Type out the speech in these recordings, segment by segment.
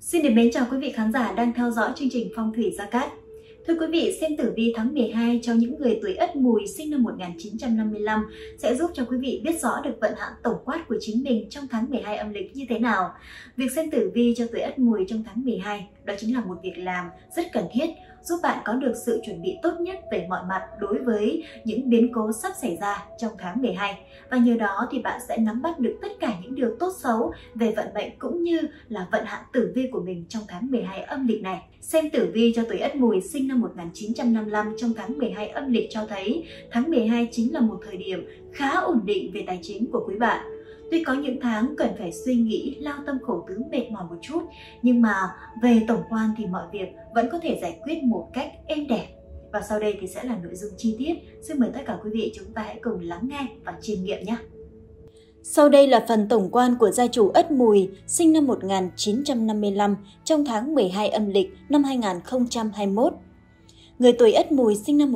Xin được mến chào quý vị khán giả đang theo dõi chương trình Phong thủy Gia Cát. Thưa quý vị, xem tử vi tháng 12 cho những người tuổi Ất Mùi sinh năm 1955 sẽ giúp cho quý vị biết rõ được vận hạn tổng quát của chính mình trong tháng 12 âm lịch như thế nào. Việc xem tử vi cho tuổi Ất Mùi trong tháng 12 đó chính là một việc làm rất cần thiết, giúp bạn có được sự chuẩn bị tốt nhất về mọi mặt đối với những biến cố sắp xảy ra trong tháng 12. Và nhờ đó thì bạn sẽ nắm bắt được tất cả những điều tốt xấu về vận mệnh cũng như là vận hạn tử vi của mình trong tháng 12 âm lịch này. Xem tử vi cho tuổi Ất Mùi sinh năm 1955 trong tháng 12 âm lịch cho thấy tháng 12 chính là một thời điểm khá ổn định về tài chính của quý bạn. Tuy có những tháng cần phải suy nghĩ, lao tâm khổ tứ, mệt mỏi một chút, nhưng mà về tổng quan thì mọi việc vẫn có thể giải quyết một cách êm đẹp. Và sau đây thì sẽ là nội dung chi tiết. Xin mời tất cả quý vị chúng ta hãy cùng lắng nghe và chiêm nghiệm nhé. Sau đây là phần tổng quan của gia chủ Ất Mùi sinh năm 1955 trong tháng 12 âm lịch năm 2021. Người tuổi Ất Mùi sinh năm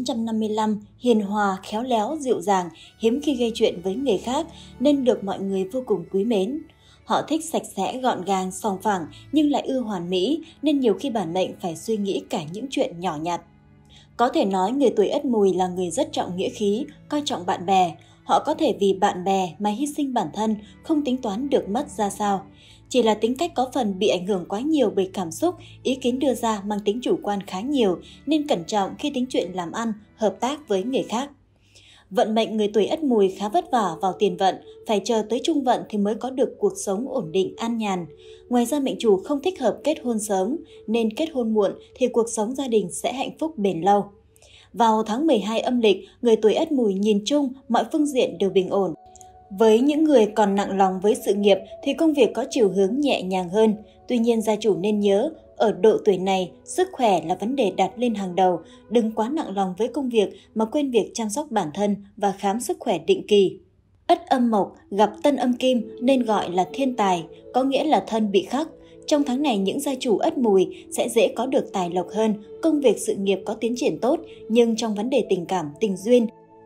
1955 hiền hòa, khéo léo, dịu dàng, hiếm khi gây chuyện với người khác nên được mọi người vô cùng quý mến. Họ thích sạch sẽ, gọn gàng, sòng phẳng nhưng lại ưa hoàn mỹ nên nhiều khi bản mệnh phải suy nghĩ cả những chuyện nhỏ nhặt. Có thể nói người tuổi Ất Mùi là người rất trọng nghĩa khí, coi trọng bạn bè. Họ có thể vì bạn bè mà hy sinh bản thân, không tính toán được mất ra sao. Chỉ là tính cách có phần bị ảnh hưởng quá nhiều bởi cảm xúc, ý kiến đưa ra mang tính chủ quan khá nhiều nên cẩn trọng khi tính chuyện làm ăn, hợp tác với người khác. Vận mệnh người tuổi Ất Mùi khá vất vả vào tiền vận, phải chờ tới trung vận thì mới có được cuộc sống ổn định an nhàn. Ngoài ra mệnh chủ không thích hợp kết hôn sớm, nên kết hôn muộn thì cuộc sống gia đình sẽ hạnh phúc bền lâu. Vào tháng 12 âm lịch, người tuổi Ất Mùi nhìn chung mọi phương diện đều bình ổn. Với những người còn nặng lòng với sự nghiệp thì công việc có chiều hướng nhẹ nhàng hơn. Tuy nhiên gia chủ nên nhớ, ở độ tuổi này, sức khỏe là vấn đề đặt lên hàng đầu. Đừng quá nặng lòng với công việc mà quên việc chăm sóc bản thân và khám sức khỏe định kỳ. Ất âm mộc gặp tân âm kim nên gọi là thiên tài, có nghĩa là thân bị khắc. Trong tháng này những gia chủ Ất Mùi sẽ dễ có được tài lộc hơn, công việc sự nghiệp có tiến triển tốt, nhưng trong vấn đề tình cảm, tình duyên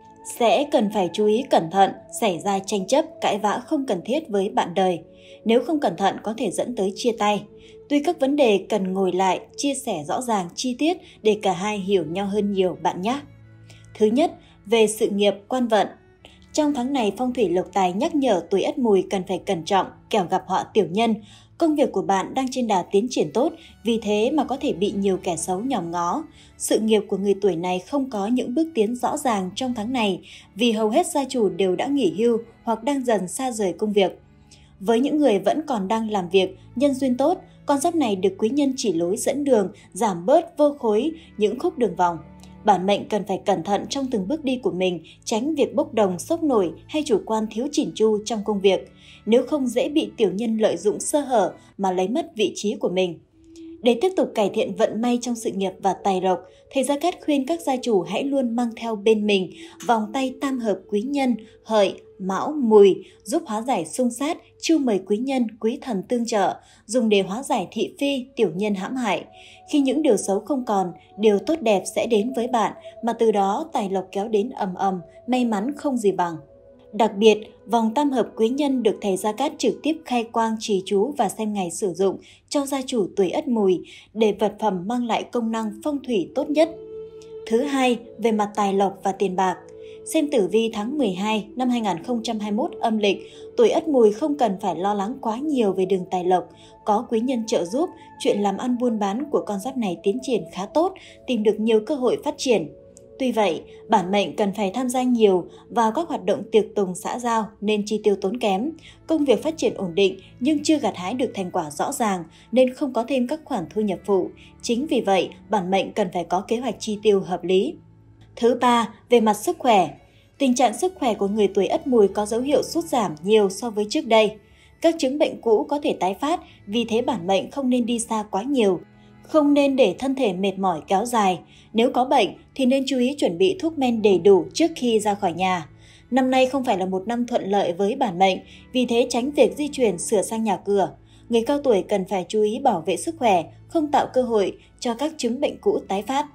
sẽ cần phải chú ý cẩn thận, xảy ra tranh chấp, cãi vã không cần thiết với bạn đời. Nếu không cẩn thận có thể dẫn tới chia tay. Tuy các vấn đề cần ngồi lại, chia sẻ rõ ràng, chi tiết để cả hai hiểu nhau hơn nhiều bạn nhé. Thứ nhất, về sự nghiệp, quan vận. Trong tháng này, phong thủy lộc tài nhắc nhở tuổi Ất Mùi cần phải cẩn trọng, kẻo gặp họa tiểu nhân. Công việc của bạn đang trên đà tiến triển tốt, vì thế mà có thể bị nhiều kẻ xấu nhòm ngó. Sự nghiệp của người tuổi này không có những bước tiến rõ ràng trong tháng này, vì hầu hết gia chủ đều đã nghỉ hưu hoặc đang dần xa rời công việc. Với những người vẫn còn đang làm việc, nhân duyên tốt, con giáp này được quý nhân chỉ lối dẫn đường, giảm bớt vô khối những khúc đường vòng. Bản mệnh cần phải cẩn thận trong từng bước đi của mình, tránh việc bốc đồng, sốc nổi hay chủ quan thiếu chỉn chu trong công việc. Nếu không dễ bị tiểu nhân lợi dụng sơ hở mà lấy mất vị trí của mình. Để tiếp tục cải thiện vận may trong sự nghiệp và tài lộc, thầy Gia Cát khuyên các gia chủ hãy luôn mang theo bên mình vòng tay tam hợp quý nhân, hợi, mão, mùi, giúp hóa giải xung sát, chiêu mời quý nhân, quý thần tương trợ, dùng để hóa giải thị phi, tiểu nhân hãm hại. Khi những điều xấu không còn, điều tốt đẹp sẽ đến với bạn, mà từ đó tài lộc kéo đến ầm ầm, may mắn không gì bằng. Đặc biệt, vòng tam hợp quý nhân được thầy Gia Cát trực tiếp khai quang trì chú và xem ngày sử dụng cho gia chủ tuổi Ất Mùi để vật phẩm mang lại công năng phong thủy tốt nhất. Thứ hai, về mặt tài lộc và tiền bạc. Xem tử vi tháng 12 năm 2021 âm lịch, tuổi Ất Mùi không cần phải lo lắng quá nhiều về đường tài lộc, có quý nhân trợ giúp, chuyện làm ăn buôn bán của con giáp này tiến triển khá tốt, tìm được nhiều cơ hội phát triển. Tuy vậy, bản mệnh cần phải tham gia nhiều vào các hoạt động tiệc tùng xã giao nên chi tiêu tốn kém. Công việc phát triển ổn định nhưng chưa gặt hái được thành quả rõ ràng nên không có thêm các khoản thu nhập phụ. Chính vì vậy, bản mệnh cần phải có kế hoạch chi tiêu hợp lý. Thứ ba, về mặt sức khỏe. Tình trạng sức khỏe của người tuổi Ất Mùi có dấu hiệu sút giảm nhiều so với trước đây. Các chứng bệnh cũ có thể tái phát, vì thế bản mệnh không nên đi xa quá nhiều. Không nên để thân thể mệt mỏi kéo dài. Nếu có bệnh thì nên chú ý chuẩn bị thuốc men đầy đủ trước khi ra khỏi nhà. Năm nay không phải là một năm thuận lợi với bản mệnh, vì thế tránh việc di chuyển sửa sang nhà cửa. Người cao tuổi cần phải chú ý bảo vệ sức khỏe, không tạo cơ hội cho các chứng bệnh cũ tái phát.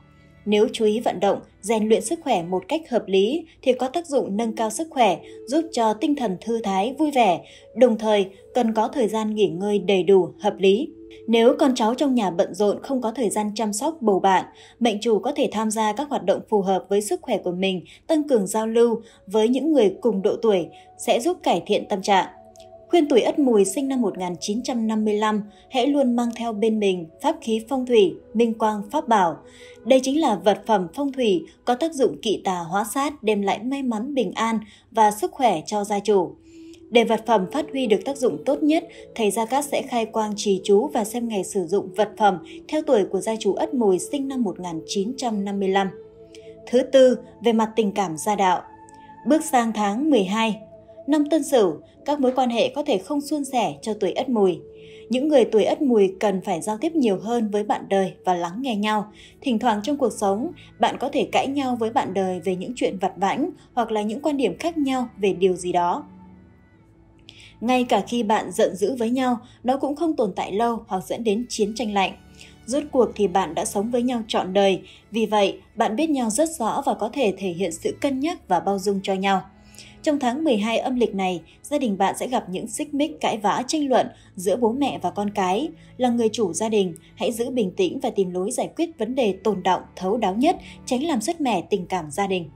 Nếu chú ý vận động, rèn luyện sức khỏe một cách hợp lý thì có tác dụng nâng cao sức khỏe, giúp cho tinh thần thư thái, vui vẻ, đồng thời cần có thời gian nghỉ ngơi đầy đủ, hợp lý. Nếu con cháu trong nhà bận rộn không có thời gian chăm sóc bầu bạn, mệnh chủ có thể tham gia các hoạt động phù hợp với sức khỏe của mình, tăng cường giao lưu với những người cùng độ tuổi sẽ giúp cải thiện tâm trạng. Khuyên tuổi Ất Mùi sinh năm 1955 hãy luôn mang theo bên mình pháp khí phong thủy, minh quang pháp bảo. Đây chính là vật phẩm phong thủy có tác dụng kỵ tà hóa sát, đem lại may mắn bình an và sức khỏe cho gia chủ. Để vật phẩm phát huy được tác dụng tốt nhất, thầy Gia Cát sẽ khai quang trì chú và xem ngày sử dụng vật phẩm theo tuổi của gia chủ Ất Mùi sinh năm 1955. Thứ tư, về mặt tình cảm gia đạo. Bước sang tháng 12, năm Tân Sửu, các mối quan hệ có thể không suôn sẻ cho tuổi Ất Mùi. Những người tuổi Ất Mùi cần phải giao tiếp nhiều hơn với bạn đời và lắng nghe nhau. Thỉnh thoảng trong cuộc sống, bạn có thể cãi nhau với bạn đời về những chuyện vặt vãnh hoặc là những quan điểm khác nhau về điều gì đó. Ngay cả khi bạn giận dữ với nhau, nó cũng không tồn tại lâu hoặc dẫn đến chiến tranh lạnh. Rốt cuộc thì bạn đã sống với nhau trọn đời, vì vậy bạn biết nhau rất rõ và có thể thể hiện sự cân nhắc và bao dung cho nhau. Trong tháng 12 âm lịch này, gia đình bạn sẽ gặp những xích mích, cãi vã, tranh luận giữa bố mẹ và con cái. Là người chủ gia đình, hãy giữ bình tĩnh và tìm lối giải quyết vấn đề tồn đọng, thấu đáo nhất, tránh làm sứt mẻ tình cảm gia đình.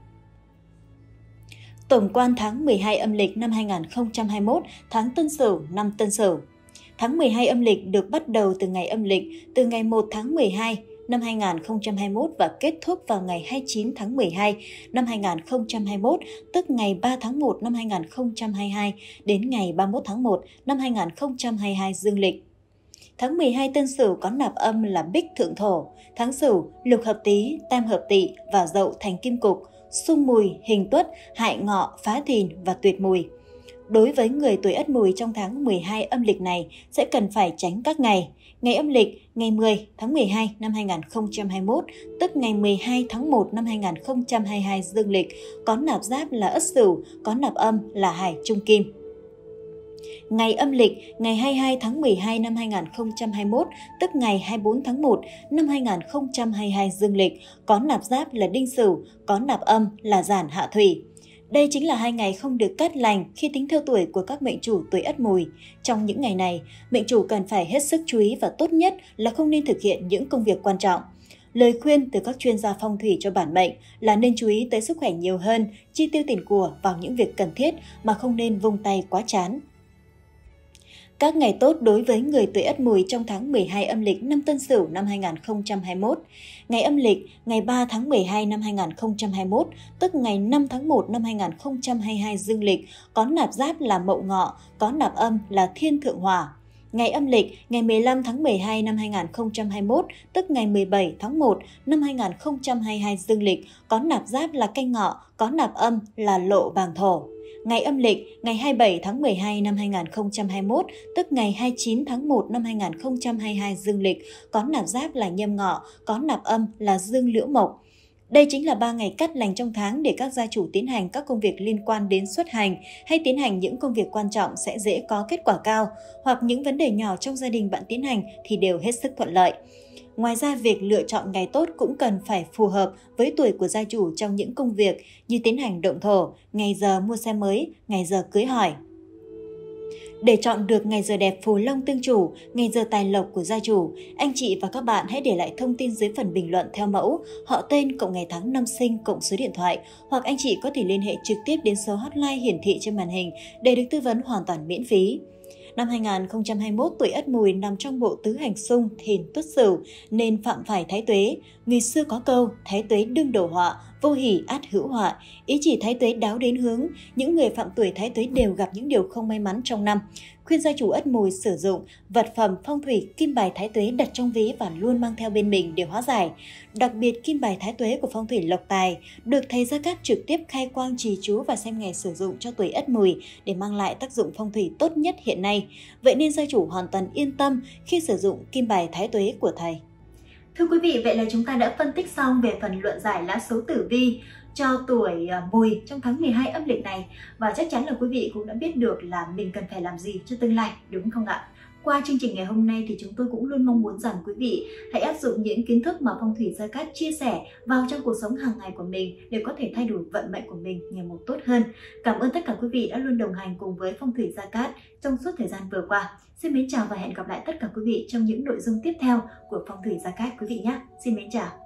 Tổng quan tháng 12 âm lịch năm 2021, tháng Tân Sửu, năm Tân Sửu. Tháng 12 âm lịch được bắt đầu từ ngày âm lịch, từ ngày 1 tháng 12 năm 2021 và kết thúc vào ngày 29 tháng 12 năm 2021, tức ngày 3 tháng 1 năm 2022 đến ngày 31 tháng 1 năm 2022 dương lịch. Tháng 12 Tân Sửu có nạp âm là Bích Thượng Thổ, tháng Sửu, Lục hợp Tý, Tam hợp Tỵ và Dậu thành Kim Cục, xung Mùi, Hình Tuất, hại Ngọ, phá Thìn và tuyệt Mùi. Đối với người tuổi Ất Mùi trong tháng 12 âm lịch này sẽ cần phải tránh các ngày. Ngày âm lịch, ngày 10 tháng 12 năm 2021, tức ngày 12 tháng 1 năm 2022 dương lịch, có nạp giáp là Ất Sửu, có nạp âm là Hải Trung Kim. Ngày âm lịch, ngày 22 tháng 12 năm 2021, tức ngày 24 tháng 1 năm 2022 dương lịch, có nạp giáp là Đinh Sửu, có nạp âm là Giản Hạ Thủy. Đây chính là 2 ngày không được cát lành khi tính theo tuổi của các mệnh chủ tuổi Ất Mùi. Trong những ngày này, mệnh chủ cần phải hết sức chú ý và tốt nhất là không nên thực hiện những công việc quan trọng. Lời khuyên từ các chuyên gia phong thủy cho bản mệnh là nên chú ý tới sức khỏe nhiều hơn, chi tiêu tiền của vào những việc cần thiết mà không nên vung tay quá chán. Các ngày tốt đối với người tuổi Ất Mùi trong tháng 12 âm lịch năm Tân Sửu năm 2021. Ngày âm lịch, ngày 3 tháng 12 năm 2021, tức ngày 5 tháng 1 năm 2022 dương lịch, có nạp giáp là Mậu Ngọ, có nạp âm là Thiên Thượng Hỏa. Ngày âm lịch, ngày 15 tháng 12 năm 2021, tức ngày 17 tháng 1 năm 2022 dương lịch, có nạp giáp là Canh Ngọ, có nạp âm là Lộ Bàng Thổ. Ngày âm lịch, ngày 27 tháng 12 năm 2021, tức ngày 29 tháng 1 năm 2022 dương lịch, có nạp giáp là Nhâm Ngọ, có nạp âm là Dương Liễu Mộc. Đây chính là 3 ngày cát lành trong tháng để các gia chủ tiến hành các công việc liên quan đến xuất hành hay tiến hành những công việc quan trọng sẽ dễ có kết quả cao, hoặc những vấn đề nhỏ trong gia đình bạn tiến hành thì đều hết sức thuận lợi. Ngoài ra, việc lựa chọn ngày tốt cũng cần phải phù hợp với tuổi của gia chủ trong những công việc như tiến hành động thổ, ngày giờ mua xe mới, ngày giờ cưới hỏi. Để chọn được ngày giờ đẹp phù long tương chủ, ngày giờ tài lộc của gia chủ, anh chị và các bạn hãy để lại thông tin dưới phần bình luận theo mẫu họ tên cộng ngày tháng năm sinh cộng số điện thoại, hoặc anh chị có thể liên hệ trực tiếp đến số hotline hiển thị trên màn hình để được tư vấn hoàn toàn miễn phí. Năm 2021, tuổi Ất Mùi nằm trong bộ tứ hành xung Thìn Tuất Sửu nên phạm phải thái tuế. Người xưa có câu thái tuế đương đổ họa, vô hỷ át hữu họa, ý chỉ thái tuế đáo đến hướng. Những người phạm tuổi thái tuế đều gặp những điều không may mắn trong năm. Khuyên gia chủ Ất Mùi sử dụng vật phẩm phong thủy kim bài thái tuế đặt trong ví và luôn mang theo bên mình để hóa giải. Đặc biệt, kim bài thái tuế của phong thủy lộc tài được thầy Gia Cát trực tiếp khai quang trì chú và xem ngày sử dụng cho tuổi Ất Mùi để mang lại tác dụng phong thủy tốt nhất hiện nay. Vậy nên gia chủ hoàn toàn yên tâm khi sử dụng kim bài thái tuế của thầy. Thưa quý vị, vậy là chúng ta đã phân tích xong về phần luận giải lá số tử vi cho tuổi Mùi trong tháng 12 âm lịch này, và chắc chắn là quý vị cũng đã biết được là mình cần phải làm gì cho tương lai, đúng không ạ? Qua chương trình ngày hôm nay thì chúng tôi cũng luôn mong muốn rằng quý vị hãy áp dụng những kiến thức mà phong thủy Gia Cát chia sẻ vào trong cuộc sống hàng ngày của mình để có thể thay đổi vận mệnh của mình ngày một tốt hơn. Cảm ơn tất cả quý vị đã luôn đồng hành cùng với phong thủy Gia Cát trong suốt thời gian vừa qua. Xin mến chào và hẹn gặp lại tất cả quý vị trong những nội dung tiếp theo của phong thủy Gia Cát quý vị nhé. Xin mến chào.